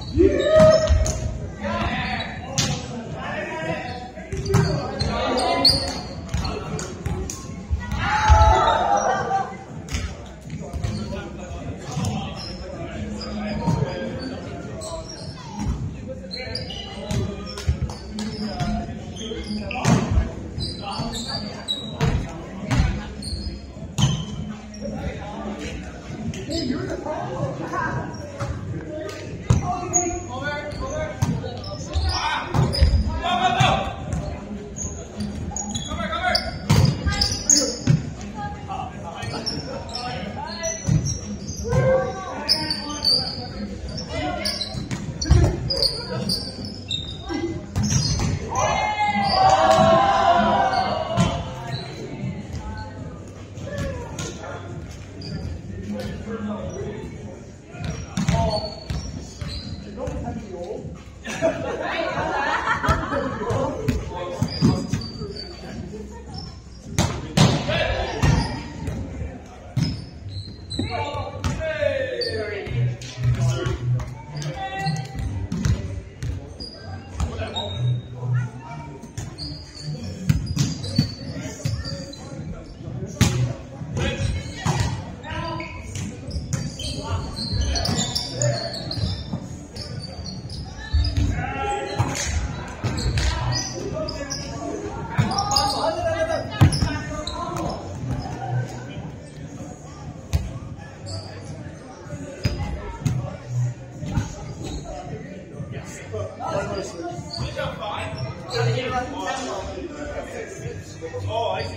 Oh, I see.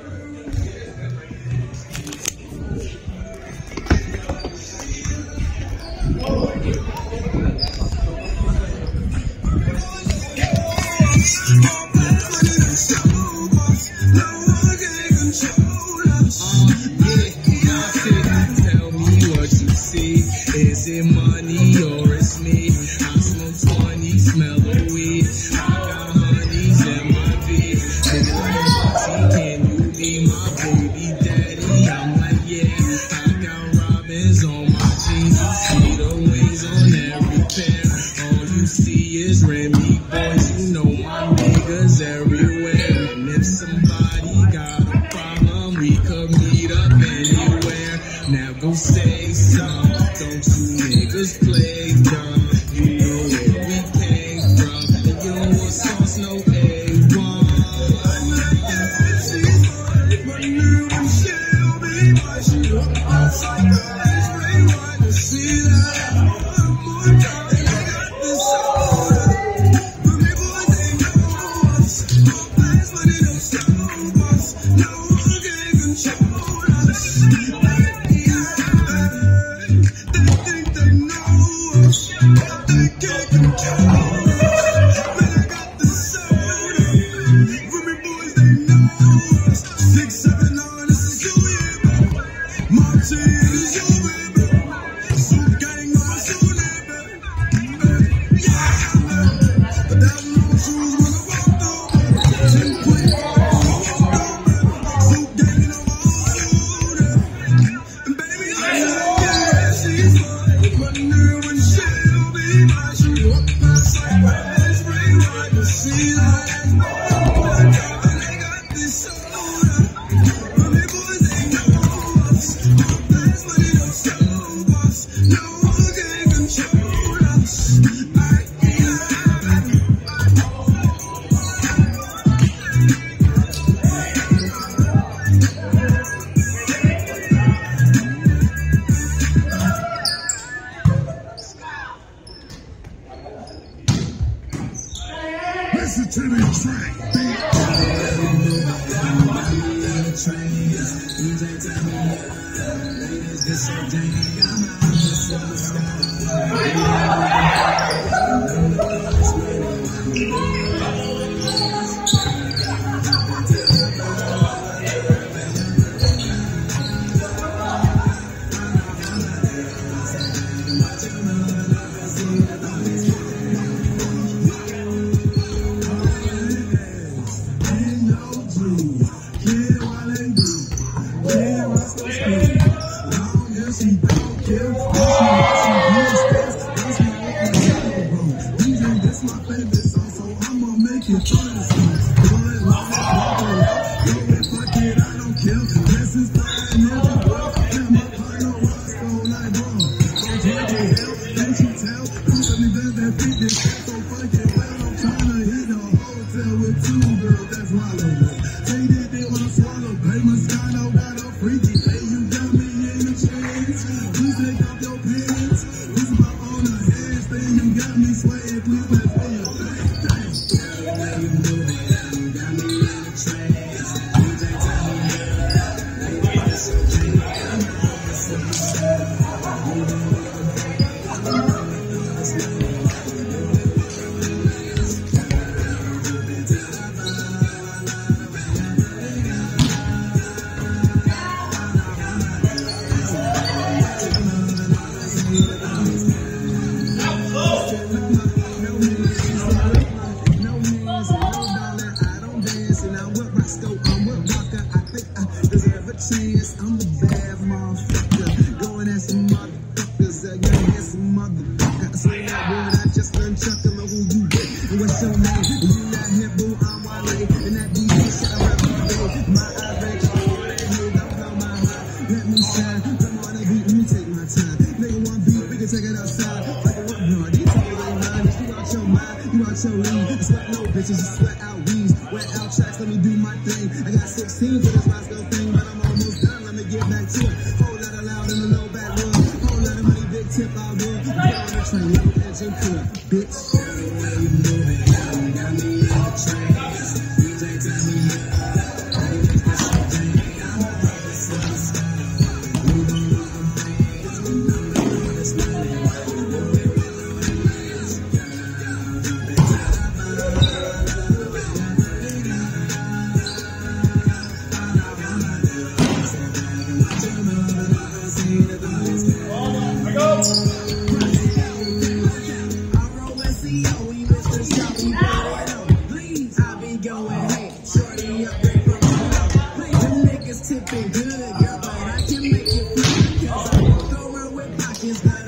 Tell me what you see. Is it money or it's me? I smoke 20, smell the weed. I got honeys in my beat. Can you be my baby daddy? I'm like, yeah. I got robins on my jeans. You see the wings on every pair. All you see is Remy boys. You know my niggas everywhere. And if somebody got a problem, we could meet up anywhere. Never say something. Don't you niggas play dumb. You know where we came from. And you don't want sauce, no A1. I'm like that bitch, but you and she'll be my shit. I'm psychotic, rewind to see that. One more time, and I got this soda. But me boys, they know us. All plans, but they don't stop us. No one can control us. Listen to the track, yeah. pants. Lose my on the handstand. You got me sweating, please let's feel it. You move it, you got me in the trance. DJ tell me it's okay. I'm for myself. I'm a bad motherfucker, going at some motherfuckers, yeah, some motherfucker. I say that word, I just done chucking, who you with, and what's your name? And you not here, boo, I'm Wale, and that DJ shit I rap all day. My irate, all that hate, don't blow my heart, let me shine. Come on and beat me, take my time. Nigga want beat, we can take it outside. Like a what hard, you totally ain't mine. You out your mind, you out your league. I sweat no bitches, you sweat out weeds, wet out tracks, let me do my thing. I got 16 for this Roscoe thing, but I'm almost done. Get back to it. Whole lot of loud in the low backwood. Whole lot of money, big tip I would. Go on the train, low engine cool, bitch. The way you move it, got me in the train. DJ tell me it's okay. I'm a superstar. We don't know the things. We know it's nothing. Tipping good, girl, but I can make it fly. 'Cause I walk around with pockets.